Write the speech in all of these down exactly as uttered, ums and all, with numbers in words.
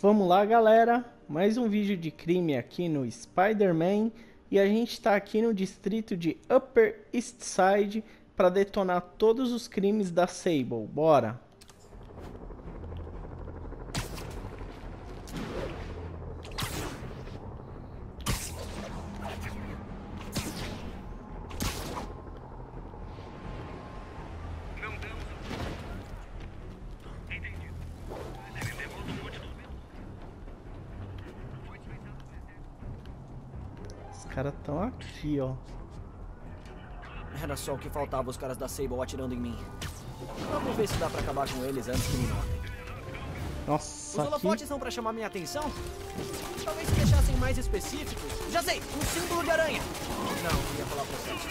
Vamos lá, galera, mais um vídeo de crime aqui no Spider-Man e a gente está aqui no distrito de Upper East Side para detonar todos os crimes da Sable. Bora! Os caras estão aqui, ó. Era só o que faltava, os caras da Sable atirando em mim. Vamos ver se dá pra acabar com eles antes que me notem. Nossa, Os holofotes aqui... são pra chamar minha atenção? Talvez se deixassem mais específicos. Já sei, um símbolo de aranha. Não, ia falar processo.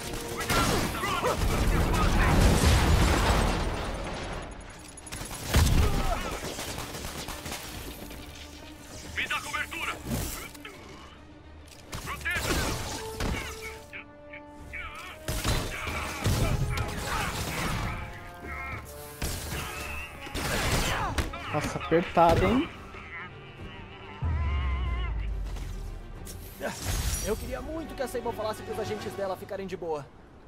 Me dá cobertura! Nossa, apertado, hein? Eu queria muito que a Sable falasse pros agentes dela ficarem de boa.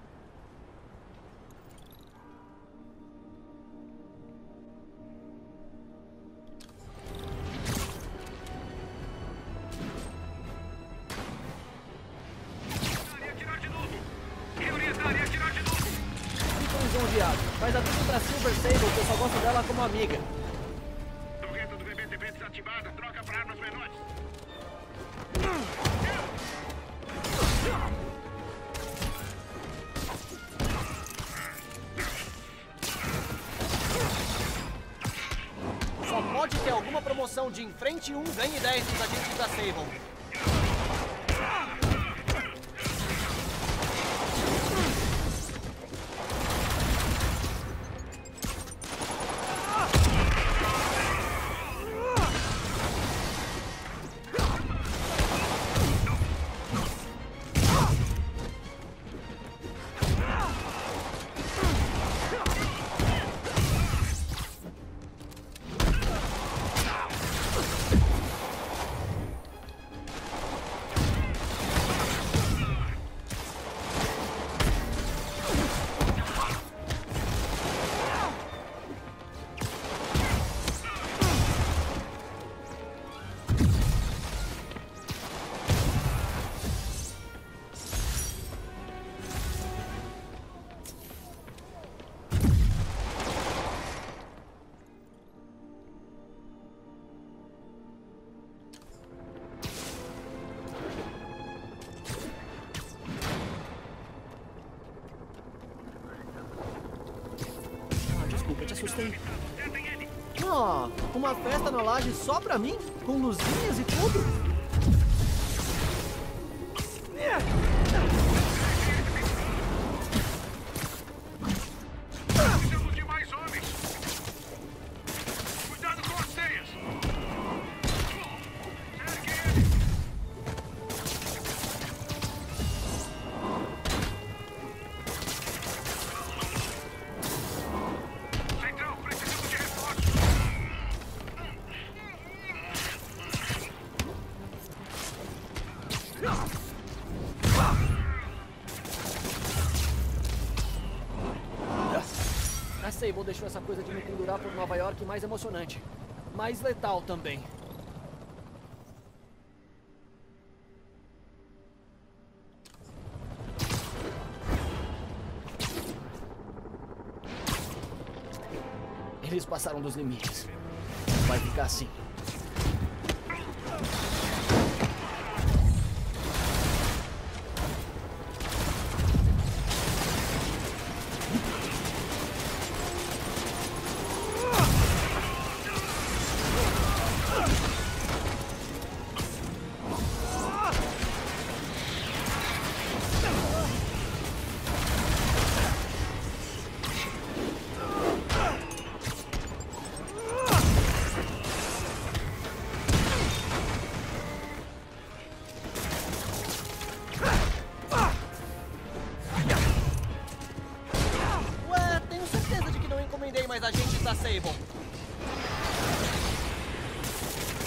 Fico lisonjeado, mas avise pra Silver Sable que eu só gosto dela como amiga. Torreta do B B T B desativada, troca para armas menores. Só pode ter alguma promoção de enfrente um, ganhe dez dos agentes da Sable. Desculpa, te assustei. Ah, uma festa na laje só pra mim? Com luzinhas e tudo? Precisamos de mais homens. Cuidado com as teias. Cerque ele. Central, precisamos de reforços. A Sable deixou essa coisa de me pendurar por Nova York mais emocionante. Mais letal também. Eles passaram dos limites. Vai ficar assim. mais agentes da Sable.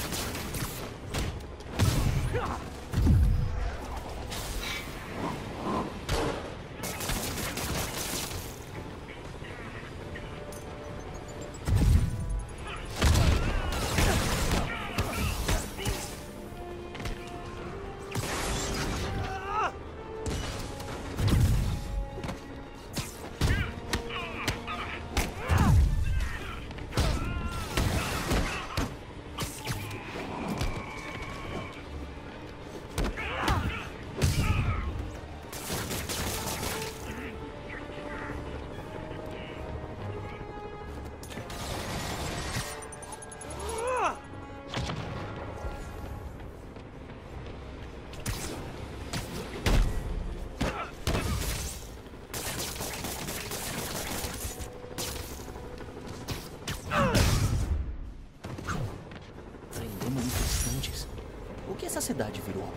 cidade virou?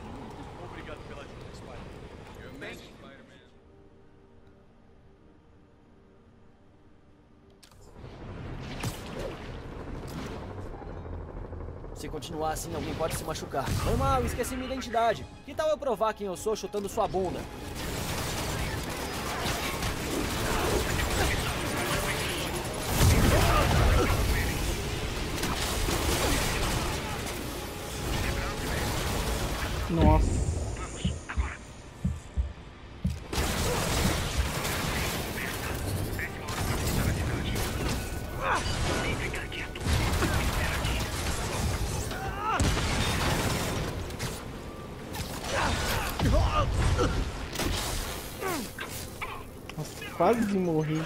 Se continuar assim, alguém pode se machucar. Foi mal, esqueci minha identidade. Que tal eu provar quem eu sou chutando sua bunda? Nossa. Nossa, quase morri.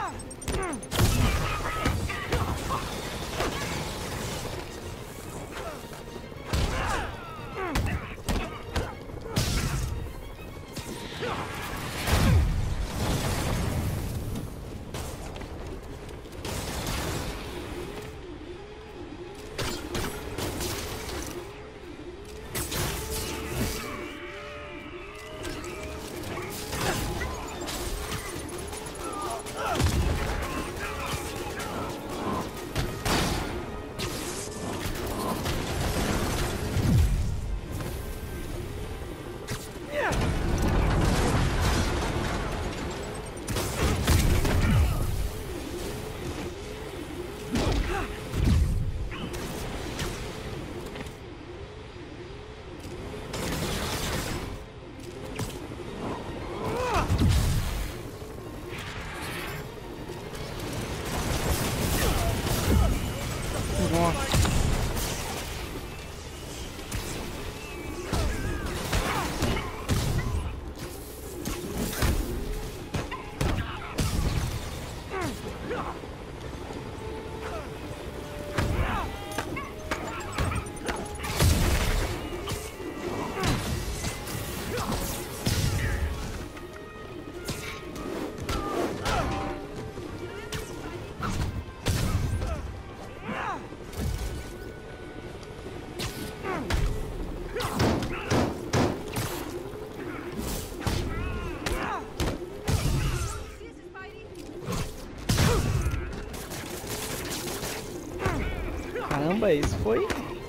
Caramba, esse foi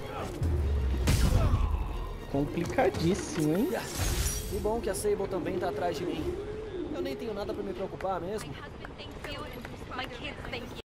complicadíssimo, hein? Que bom que a Sable também tá atrás de mim. Eu nem tenho nada pra me preocupar mesmo. My husband thinks you and my kids think you.